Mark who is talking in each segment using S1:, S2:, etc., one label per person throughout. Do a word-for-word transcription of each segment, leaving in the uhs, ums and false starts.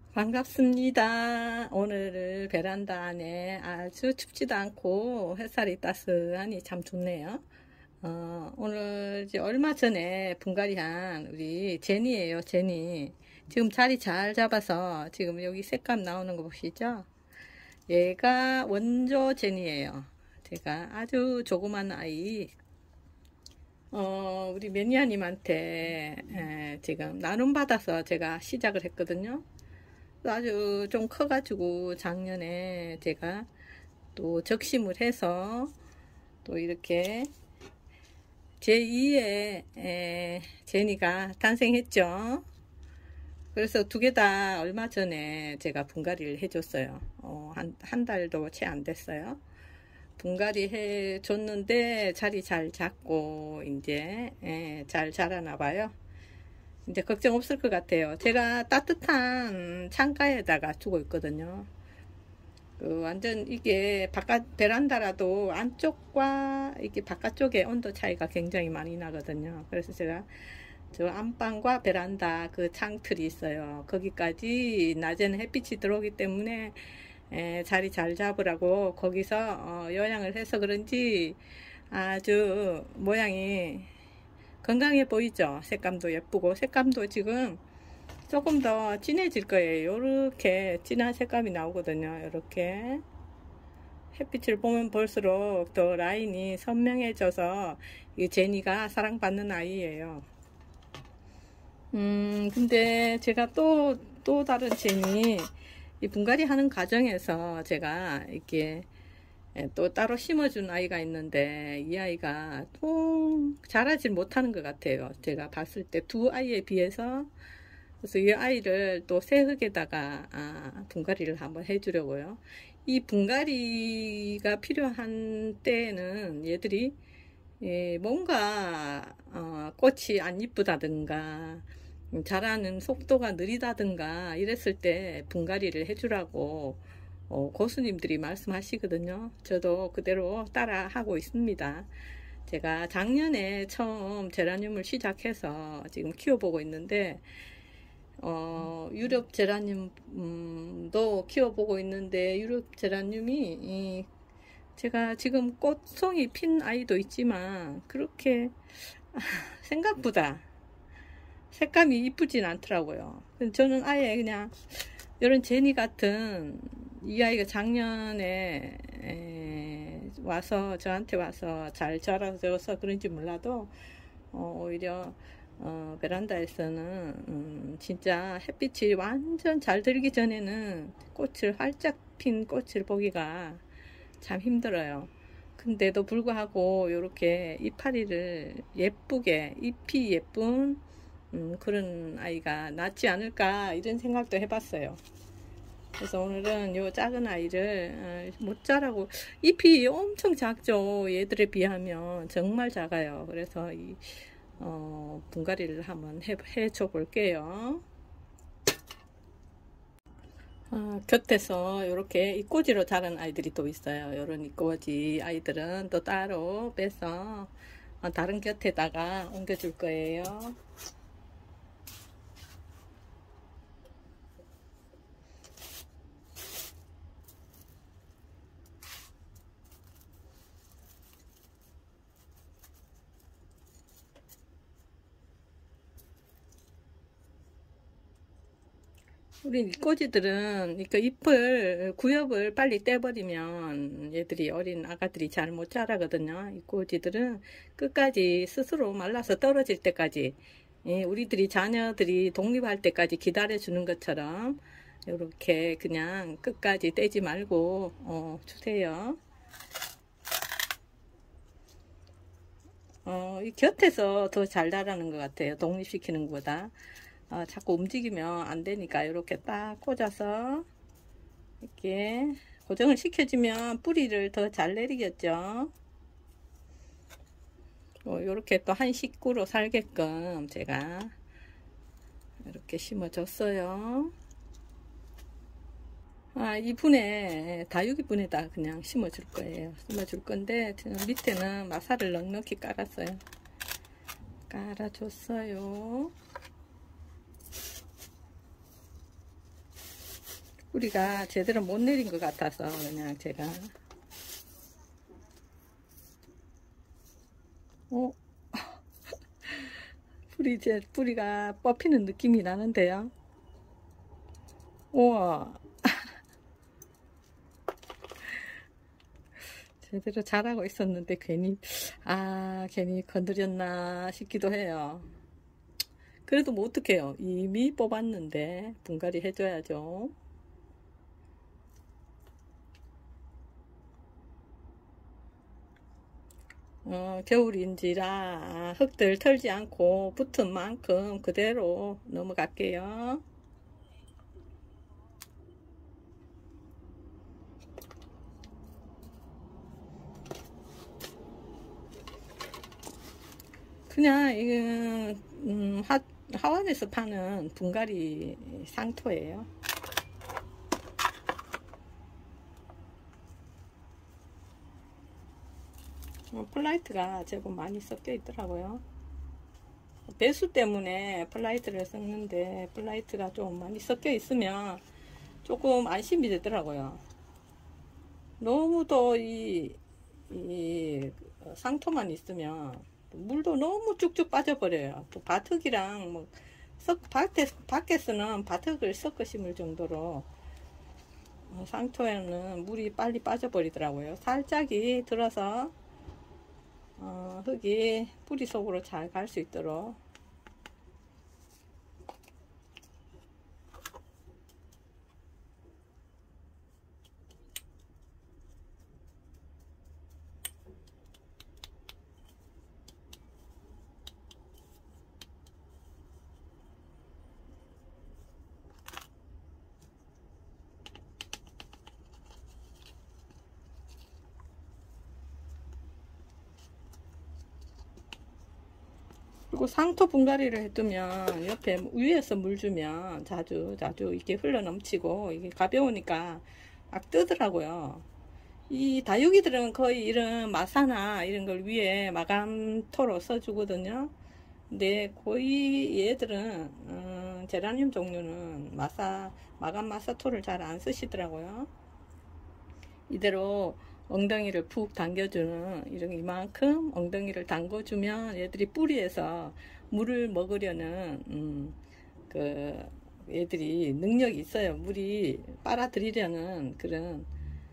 S1: 반갑습니다. 오늘 베란다 안에 아주 춥지도 않고 햇살이 따스하니 참 좋네요. 어, 오늘 이제 얼마 전에 분갈이한 우리 제니예요, 제니. 지금 자리 잘 잡아서 지금 여기 색감 나오는 거 보시죠? 얘가 원조 제니예요. 제가 아주 조그만 아이, 어, 우리 매니아님한테 에, 지금 나눔받아서 제가 시작을 했거든요. 아주 좀 커가지고 작년에 제가 또 적심을 해서 또 이렇게 제이의 제니가 탄생했죠. 그래서 두 개 다 얼마 전에 제가 분갈이를 해줬어요. 어, 한, 한 달도 채 안 됐어요. 분갈이 해줬는데 자리 잘 잡고 이제 예, 잘 자라나 봐요. 이제 걱정 없을 것 같아요. 제가 따뜻한 창가에다가 두고 있거든요. 그 완전 이게 바깥 베란다라도 안쪽과 이게 바깥쪽에 온도 차이가 굉장히 많이 나거든요. 그래서 제가 저 안방과 베란다 그 창틀이 있어요. 거기까지 낮에는 햇빛이 들어오기 때문에 에, 자리 잘 잡으라고 거기서 어, 요양을 해서 그런지 아주 모양이 건강해 보이죠. 색감도 예쁘고 색감도 지금 조금 더 진해질 거예요. 요렇게 진한 색감이 나오거든요. 요렇게 햇빛을 보면 볼수록 더 라인이 선명해져서 이 제니가 사랑받는 아이예요. 음 근데 제가 또 또 다른 제니 이 분갈이 하는 과정에서 제가 이렇게 또 따로 심어준 아이가 있는데 이 아이가 통 자라질 못하는 것 같아요. 제가 봤을 때 두 아이에 비해서. 그래서 이 아이를 또 새 흙에다가 아, 분갈이를 한번 해주려고요. 이 분갈이가 필요한 때에는 얘들이 예, 뭔가 어, 꽃이 안 이쁘다든가 자라는 속도가 느리다든가 이랬을 때 분갈이를 해주라고 어, 고수님들이 말씀하시거든요. 저도 그대로 따라 하고 있습니다. 제가 작년에 처음 제라늄을 시작해서 지금 키워보고 있는데 어, 유럽 제라늄도 키워보고 있는데 유럽 제라늄이 이, 제가 지금 꽃송이 핀 아이도 있지만 그렇게 생각보다 색감이 이쁘진 않더라고요. 저는 아예 그냥 이런 제니 같은 이 아이가 작년에 에, 와서 저한테 와서 잘 자라서 그런지 몰라도 어, 오히려 어, 베란다에서는 음, 진짜 햇빛이 완전 잘 들기 전에는 꽃을 활짝 핀 꽃을 보기가 참 힘들어요. 근데도 불구하고 이렇게 이파리를 예쁘게 잎이 예쁜 음, 그런 아이가 낫지 않을까 이런 생각도 해봤어요. 그래서 오늘은 요 작은 아이를 어, 못 자라고 잎이 엄청 작죠. 얘들에 비하면 정말 작아요. 그래서 이 어, 분갈이를 한번 해, 해줘 볼게요. 어, 곁에서 이렇게 이꼬지로 자란 아이들이 또 있어요. 이런 이꼬지 아이들은 또 따로 빼서 어, 다른 곁에다가 옮겨줄 거예요. 우리 이꼬지들은 그러니까 잎을 구엽을 빨리 떼버리면 얘들이 어린 아가들이 잘 못 자라거든요. 이꼬지들은 끝까지 스스로 말라서 떨어질 때까지 예, 우리들이 자녀들이 독립할 때까지 기다려 주는 것처럼 이렇게 그냥 끝까지 떼지 말고 어, 주세요. 어, 이 곁에서 더 잘 자라는 것 같아요. 독립시키는 것보다. 어, 자꾸 움직이면 안 되니까 이렇게 딱 꽂아서 이렇게 고정을 시켜주면 뿌리를 더 잘 내리겠죠. 어, 이렇게 또 한 식구로 살게끔 제가 이렇게 심어줬어요. 아, 이분에 다육이분에다 그냥 심어줄 거예요. 심어줄 건데 밑에는 마사를 넉넉히 깔았어요. 깔아줬어요. 뿌리가 제대로 못 내린 것 같아서 그냥 제가 어? 뿌리, 제 뿌리가 뽑히는 느낌이 나는데요. 우와, 제대로 자라고 있었는데 괜히 아 괜히 건드렸나 싶기도 해요. 그래도 뭐 어떡해요. 이미 뽑았는데 분갈이 해줘야죠. 어, 겨울인지라 흙들 털지 않고 붙은 만큼 그대로 넘어갈게요. 그냥 이건 음, 하, 하원에서 파는 분갈이 상토예요. 어, 플라이트가 제법 많이 섞여 있더라고요. 배수 때문에 플라이트를 섞는데 플라이트가 좀 많이 섞여 있으면 조금 안심이 되더라고요. 너무 더 이, 이 상토만 있으면 물도 너무 쭉쭉 빠져버려요. 또 바특이랑 뭐 섞, 밖에, 밖에서는 바특을 섞어 심을 정도로 상토에는 물이 빨리 빠져버리더라고요. 살짝이 들어서 어, 흙이 뿌리 속으로 잘 갈 수 있도록 그리고 상토 분갈이를 해두면 옆에 위에서 물 주면 자주 자주 이렇게 흘러 넘치고 이게 가벼우니까 막 뜨더라고요. 이 다육이들은 거의 이런 마사나 이런 걸 위에 마감토로 써주거든요. 근데 거의 얘들은 음, 제라늄 종류는 마사 마감 마사토를 잘 안 쓰시더라고요. 이대로 엉덩이를 푹 당겨주는 이런 이만큼 엉덩이를 담궈주면 얘들이 뿌리에서 물을 먹으려는 음, 그 얘들이 능력이 있어요. 물이 빨아들이려는 그런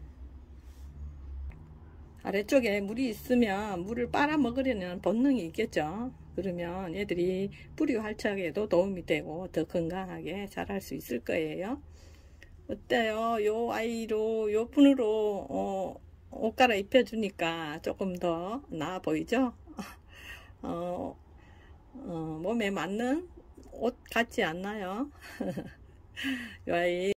S1: 아래쪽에 물이 있으면 물을 빨아 먹으려는 본능이 있겠죠. 그러면 얘들이 뿌리 활착에도 도움이 되고 더 건강하게 자랄 수 있을 거예요. 어때요? 요 아이로 요 분으로 어, 옷 갈아입혀 주니까 조금 더 나아 보이죠? 어, 어, 몸에 맞는 옷 같지 않나요? 요 아이